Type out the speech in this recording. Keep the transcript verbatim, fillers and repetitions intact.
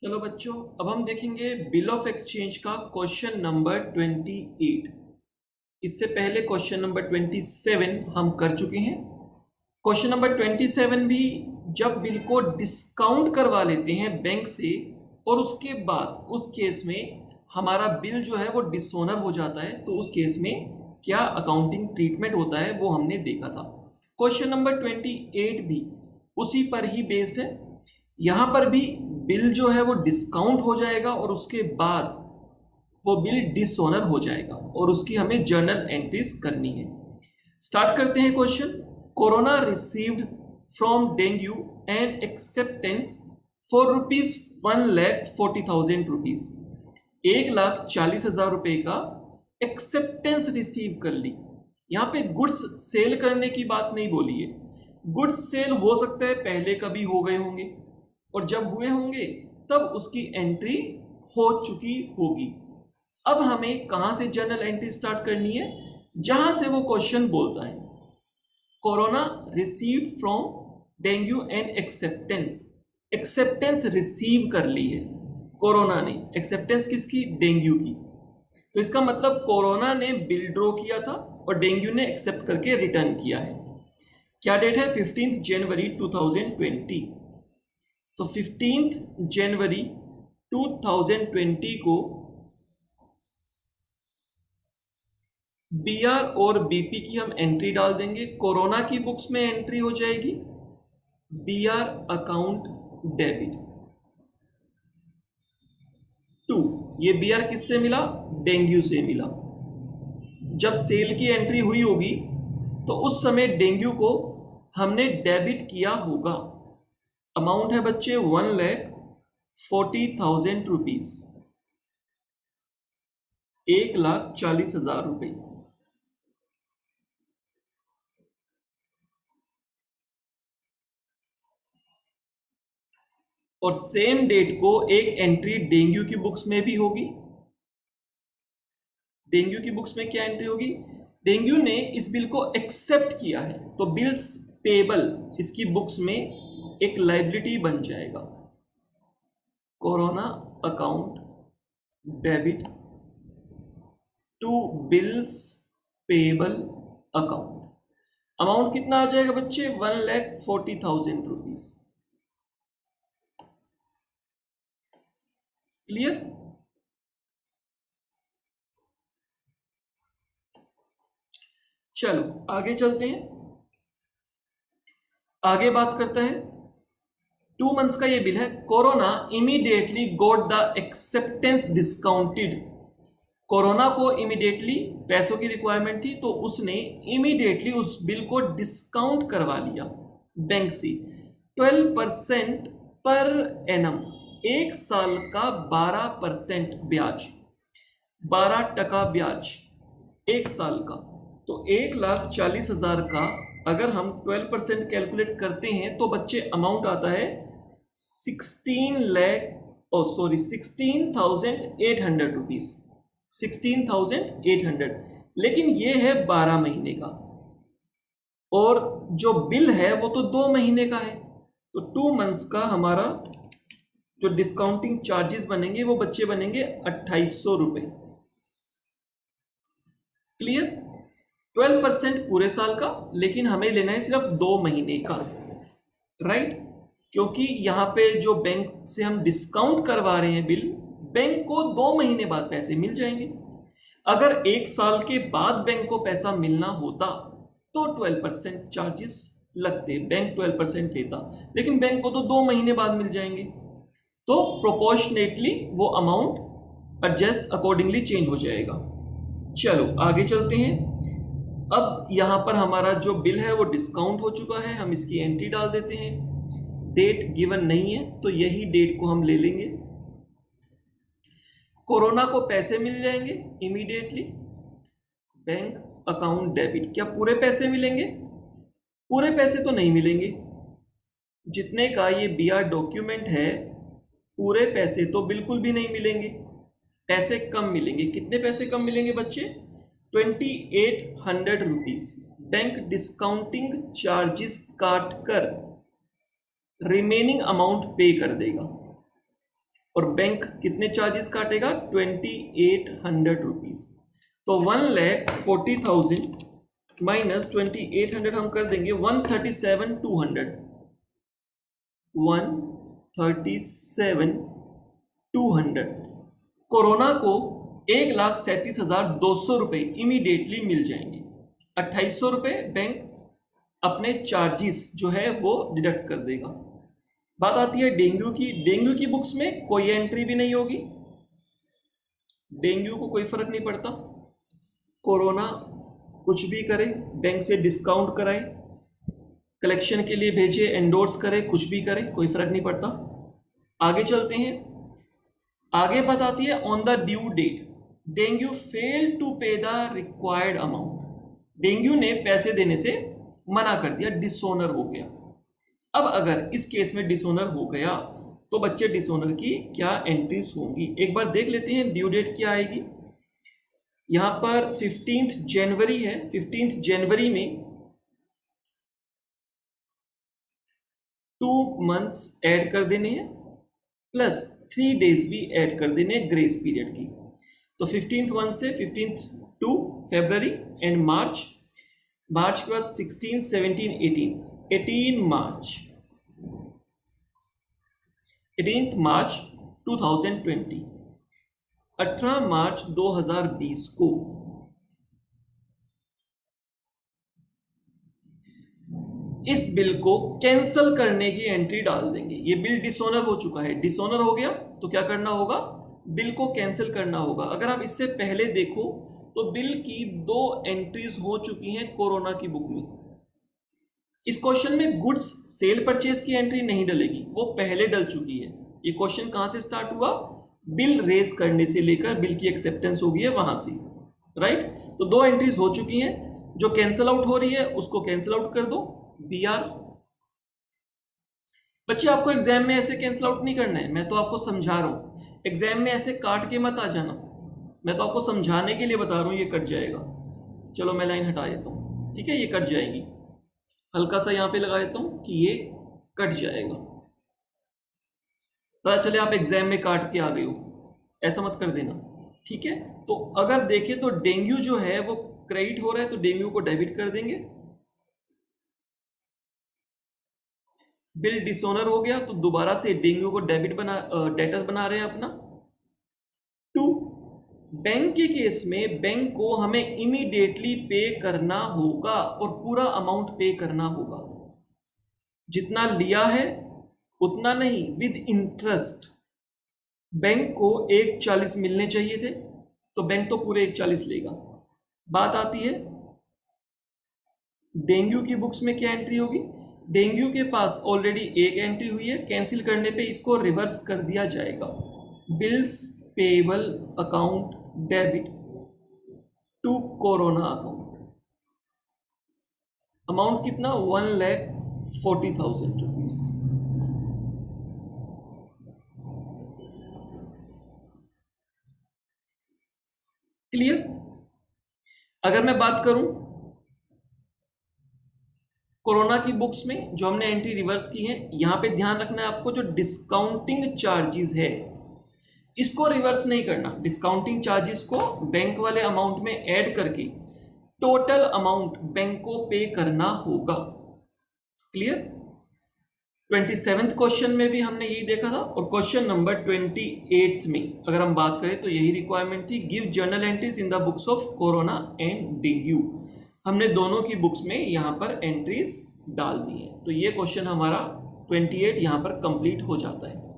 चलो बच्चों, अब हम देखेंगे बिल ऑफ एक्सचेंज का क्वेश्चन नंबर अट्ठाईस। इससे पहले क्वेश्चन नंबर सत्ताईस हम कर चुके हैं। क्वेश्चन नंबर सत्ताईस भी जब बिल को डिस्काउंट करवा लेते हैं बैंक से और उसके बाद उस केस में हमारा बिल जो है वो डिसऑनर हो जाता है, तो उस केस में क्या अकाउंटिंग ट्रीटमेंट होता है वो हमने देखा था। क्वेश्चन नंबर अट्ठाईस भी उसी पर ही बेस्ड है। यहां पर भी बिल जो है वो डिस्काउंट हो जाएगा और उसके बाद वो बिल डिसऑनर हो जाएगा और उसकी हमें जर्नल एंट्रीज करनी है। स्टार्ट करते हैं question. Corona received from Dengue and acceptance for rupees one lakh forty thousand rupees. एक लाख चालीस हजार रुपए का एक्सेप्टेंस रिसीव कर ली। यहां पे गुड्स सेल करने की बात नहीं बोली है। गुड्स सेल हो सकता है पहले कभी हो गए होंगे और जब हुए होंगे तब उसकी एंट्री हो चुकी होगी। अब हमें कहां से जर्नल एंट्री स्टार्ट करनी है? जहां से वो क्वेश्चन बोलता है Corona received from Dengue and acceptance. Acceptance receive कर ली है कोरोना ने। एक्सेप्टेंस किसकी? डेंगू की। तो इसका मतलब कोरोना ने बिल ड्रॉ किया था और डेंगू ने एक्सेप्ट करके रिटर्न किया है। क्या डेट है? Fifteenth January two thousand twenty. तो fifteenth January two thousand twenty को बीआर और बीपी की हम एंट्री डाल देंगे। कोरोना की बुक्स में एंट्री हो जाएगी बीआर अकाउंट डेबिट टू। ये बीआर किससे मिला? डेंगू से मिला। जब सेल की एंट्री हुई होगी तो उस समय डेंगू को हमने डेबिट किया होगा। अमाउंट है बच्चे one lakh forty thousand rupees, एक लाख चालीस हजार रुपए। और सेम डेट को एक एंट्री डेंगू की बुक्स में भी होगी। डेंगू की बुक्स में क्या एंट्री होगी? डेंगू ने इस बिल को एक्सेप्ट किया है तो बिल्स पेबल इसकी बुक्स में एक लायबिलिटी बन जाएगा। Corona account debit to bills payable account. Amount कितना आ जाएगा बच्चे? One lakh forty thousand rupees. Clear? चलो आगे चलते हैं। आगे बात करता है टू मंथ्स का ये बिल है। Corona immediately got the acceptance discounted. Corona को इमीडिएटली पैसों की रिक्वायरमेंट थी तो उसने इमीडिएटली उस बिल को डिस्काउंट करवा लिया बैंक से। ट्वेल्व परसेंट पर एनम, एक साल का बारह परसेंट ब्याज, बारह टका ब्याज एक साल का। तो एक लाख चालीस हजार का अगर हम ट्वेल्व परसेंट कैलकुलेट करते हैं तो बच्चे अमाउंट आता है sixteen lakh oh sorry sixteen thousand eight hundred rupees, sixteen thousand eight hundred. लेकिन ये है बारह महीने का और जो बिल है वो तो दो महीने का है। तो टू मंथ्स का हमारा जो डिस्काउंटिंग चार्जेस बनेंगे वो बच्चे बनेंगे अट्ठाईस सौ रुपए। क्लियर? ट्वेल्व परसेंट पूरे साल का, लेकिन हमें लेना है सिर्फ दो महीने का, राइट? क्योंकि यहां पे जो बैंक से हम डिस्काउंट करवा रहे हैं बिल, बैंक को दो महीने बाद पैसे मिल जाएंगे। अगर एक साल के बाद बैंक को पैसा मिलना होता तो ट्वेल्व परसेंट चार्जेस लगते, बैंक ट्वेल्व परसेंट लेता, लेकिन बैंक को तो दो महीने बाद मिल जाएंगे। तो प्रोपोर्शनेटली वो अमाउंट एडजस्ट अकॉर्डिंगली चेंज हो जाएगा। चलो आगे चलते हैं। अब यहां पर हमारा जो बिल है वो डिस्काउंट हो चुका है, हम इसकी एंट्री डाल देते हैं। डेट गिवन नहीं है तो यही डेट को हम ले लेंगे। कोरोना को पैसे मिल जाएंगे इमीडिएटली, बैंक अकाउंट डेबिट। क्या पूरे पैसे मिलेंगे? पूरे पैसे तो नहीं मिलेंगे। जितने का ये बीआर डॉक्यूमेंट है पूरे पैसे तो बिल्कुल भी नहीं मिलेंगे, पैसे कम मिलेंगे। कितने पैसे कम मिलेंगे बच्चे? Twenty eight hundred rupees. Bank discounting charges काट कर रिमेनिंग अमाउंट पे कर देगा। और बैंक कितने चार्जेस काटेगा, ट्वेंटी एट हंड्रेड रुपीज। तो one lakh forty thousand minus twenty eight hundred हम कर देंगे one thirty seven two hundred, one thirty seven two hundred. Corona को एक लाख सैंतीस हजार दो सौ रुपए इमीडिएटली मिल जाएंगे। अट्ठाईस सौ रुपए बैंक अपने चार्जेस जो है वो डिडक्ट कर देगा। बात आती है डेंगू की। डेंगू की बुक्स में कोई एंट्री भी नहीं होगी, डेंगू को कोई फर्क नहीं पड़ता। कोरोना कुछ भी करे, बैंक से डिस्काउंट कराए, कलेक्शन के लिए भेजे, एंडोर्स करे, कुछ भी करे, कोई फर्क नहीं पड़ता। आगे चलते हैं। आगे बात आती है on the due date Dengue fail to pay the required amount. Dengue ने पैसे देने से मना कर दिया, डिसोनर हो गया। अब अगर इस केस में डिसोनर हो गया तो बच्चे डिसोनर की क्या एंट्रीज होंगी, एक बार देख लेते हैं। ड्यू डेट क्या आएगी, यहां पर फिफ्टींथ जनवरी है। फिफ्टींथ जनवरी में टू मंथ्स ऐड कर देने हैं प्लस थ्री डेज भी ऐड कर देने ग्रेस पीरियड की। तो फिफ्टींथ वन से fifteenth two February and March, मार्च के बाद sixteen seventeen eighteen, eighteen March, eighteenth March two thousand twenty, अठारह मार्च दो हज़ार बीस को इस बिल को कैंसल करने की एंट्री डाल देंगे। ये बिल डिसोनर हो चुका है, डिसोनर हो गया तो क्या करना होगा, बिल को कैंसिल करना होगा। अगर आप इससे पहले देखो तो बिल की दो एंट्रीज हो चुकी हैं कोरोना की बुक में। इस क्वेश्चन में गुड्स सेल परचेज की एंट्री नहीं डलेगी, वो पहले डल चुकी है। ये क्वेश्चन कहां से स्टार्ट हुआ, बिल रेज करने से लेकर बिल की एक्सेप्टेंस हो गई है वहां से, राइट। तो दो एंट्रीज हो चुकी हैं, जो कैंसिल आउट हो रही है उसको कैंसिल आउट कर दो, बी आर। बच्चे आपको एग्जाम में ऐसे कैंसिल आउट नहीं करना है, मैं तो आपको समझा रहा हूं। एग्जाम में ऐसे काट के मत आ जाना, मैं तो आपको समझाने के लिए बता रहा हूं। ये कट जाएगा, चलो मैं लाइन हटा देता हूं, ठीक है, ये कट जाएगी। हल्का सा यहां पे लगा देता हूं कि ये कट जाएगा, पता चले आप एग्जाम में काट के आ गए हो, ऐसा मत कर देना, ठीक है। तो अगर देखें तो डेंगू जो है वो क्रेडिट हो रहा है, तो डेंगू को डेबिट कर देंगे। बिल डिसोनर हो गया तो दोबारा से डेंगू को डेबिट बना, डेटर बना रहे हैं अपना। टू, बैंक के केस में बैंक को हमें इमीडिएटली पे करना होगा और पूरा अमाउंट पे करना होगा। जितना लिया है उतना नहीं, विद इंटरेस्ट। बैंक को एक चालीस मिलने चाहिए थे तो बैंक तो पूरे एक चालीस लेगा। बात आती है डेंगू की बुक्स में क्या एंट्री होगी, डेंगू के पास ऑलरेडी एक एंट्री हुई है, कैंसिल करने पे इसको रिवर्स कर दिया जाएगा। Bills payable account debit to Corona account, amount कितना, one lakh forty thousand rupees. Clear. अगर मैं बात करूं कोरोना की बुक्स में जो हमने एंट्री रिवर्स की है, यहां पे ध्यान रखना है आपको, जो डिस्काउंटिंग चार्जेस है इसको रिवर्स नहीं करना। डिस्काउंटिंग चार्जेस को बैंक वाले अमाउंट में ऐड करके टोटल अमाउंट बैंक को पे करना होगा। क्लियर। ट्वेंटी सेवेंथ क्वेश्चन में भी हमने यही देखा था, और क्वेश्चन नंबर ट्वेंटी एट में अगर हम बात करें तो यही रिक्वायरमेंट थी, give journal entries in the books of Corona and Dengue. हमने दोनों की बुक्स में यहां पर एंट्रीज डाल दी है, तो ये क्वेश्चन हमारा ट्वेंटी एट यहां पर कंप्लीट हो जाता है।